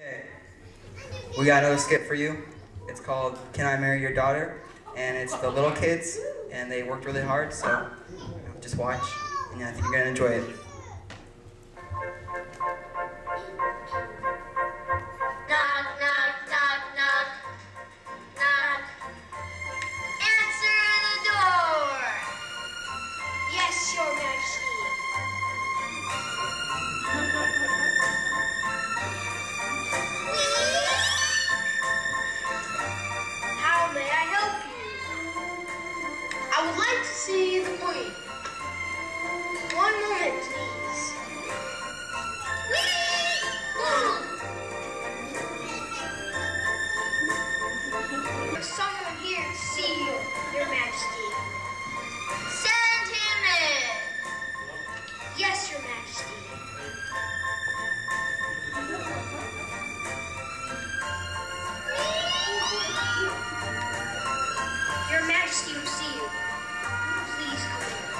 Okay, we got another skit for you. It's called Can I Marry Your Daughter? And it's the little kids, and they worked really hard, so just watch, and I think you're going to enjoy it. Knock, knock, knock, knock, knock. Answer the door. Yes, Your Majesty. How may I help you? I would like to see the Queen. One moment, please. There's someone here to see you, Your Majesty. Send him in. Yes, Your Majesty. Your Majesty will see you. Please come in.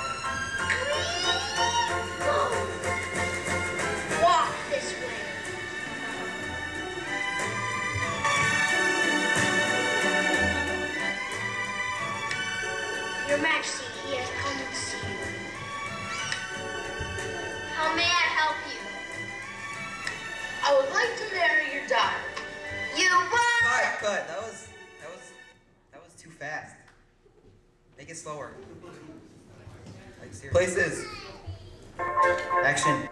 Walk this way. Your Majesty, he has come to see you. How may I help you? I would like to marry your daughter. You what? Cut. That was too fast. Make it slower. Like, seriously. Places. Action.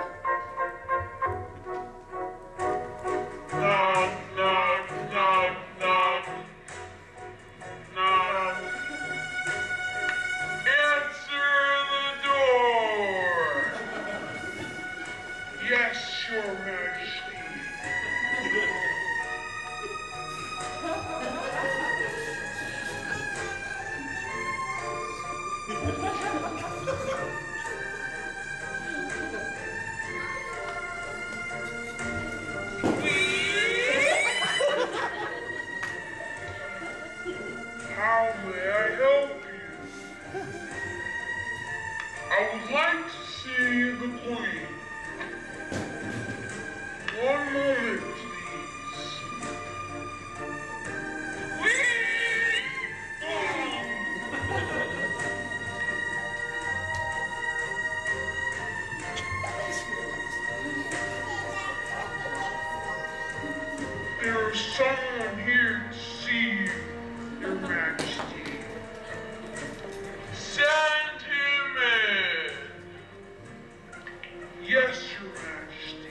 Knock, knock, knock, knock, knock. Answer the door. Yes, Your Majesty. How may I help you? I would like to see the Queen. One moment, please. There is someone here to see you, Your Majesty. Send him in. Yes, Your Majesty.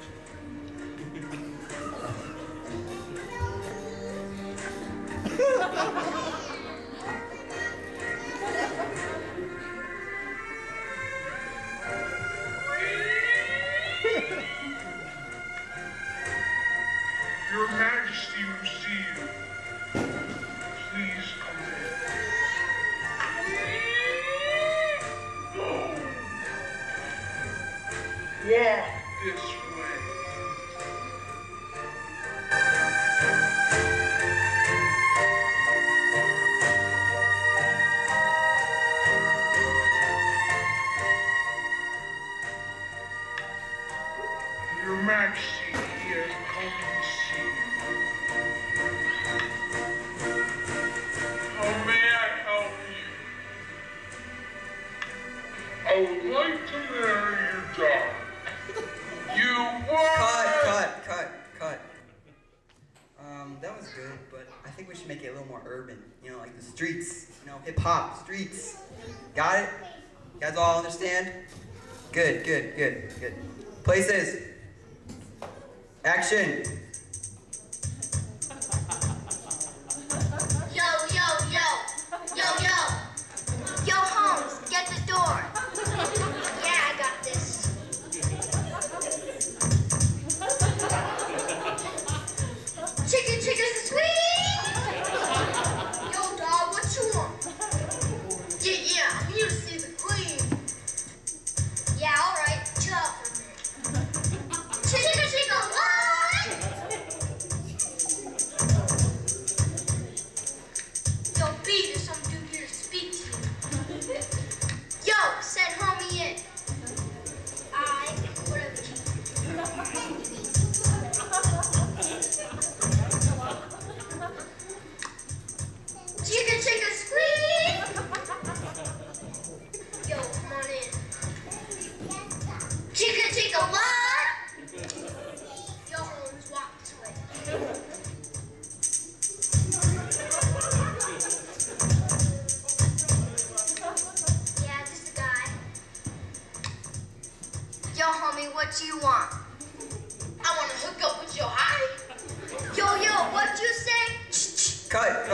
Your Majesty will see you. Please come in. Walk this way. Your Majesty, he has come to see you. How may I help you? I would like to marry your daughter. You what? Cut. That was good, but I think we should make it a little more urban. You know, like the streets. You know, hip hop, streets. Got it? You guys all understand? Good. Places. Action. Yo, Holmes, get the door. Yeah, I got this. Chicken, sweet. Yo, dog, what you want? Yeah, I'm here to see the Queen. Yeah, all right, chill out for a minute. Chicken, what? Yo, homie, what you want? I want to hook up with your high. Yo, what you say? Cut.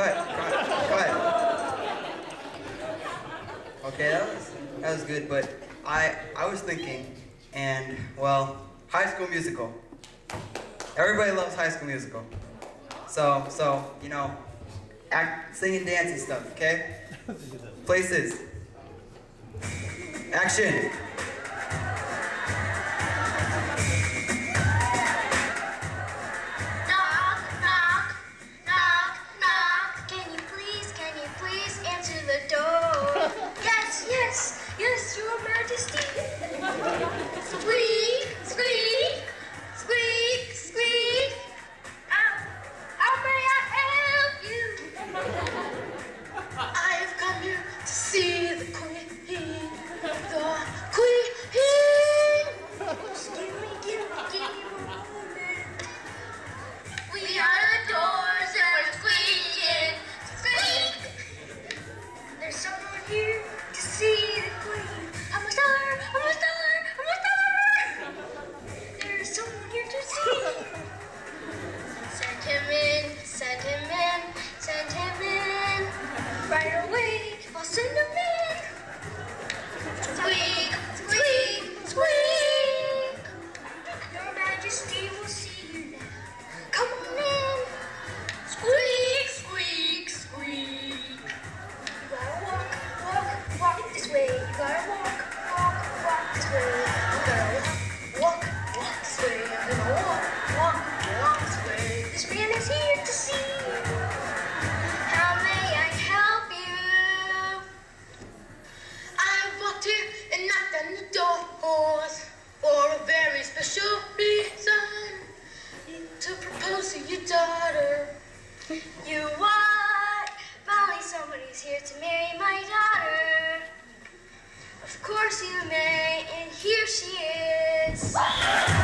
Okay, that was good, but I was thinking, and well, High School Musical. Everybody loves High School Musical. So you know, act, sing and dance and stuff. Okay. Places. Action. Can you please answer the door? Yes, Your Majesty. Squeak. How may I help you? I've come here to see the queen. Just give me a moment. We are the doors and we're squeaking. Squeak. There's someone here to see the queen. I'm a star. There's someone here to see. Send him in. Right away, I'll send him in. Squeak. Your Majesty will see you now. Come on in. Squeak. You gotta walk this way. You gotta walk this way. You gotta walk this way. I'm gonna walk this way. This man is here to see you. How may I help you? I walked here and knocked on the doors for a very special reason. To propose to your daughter. You what? Finally somebody's here to marry my daughter. Of course you may, and here she is.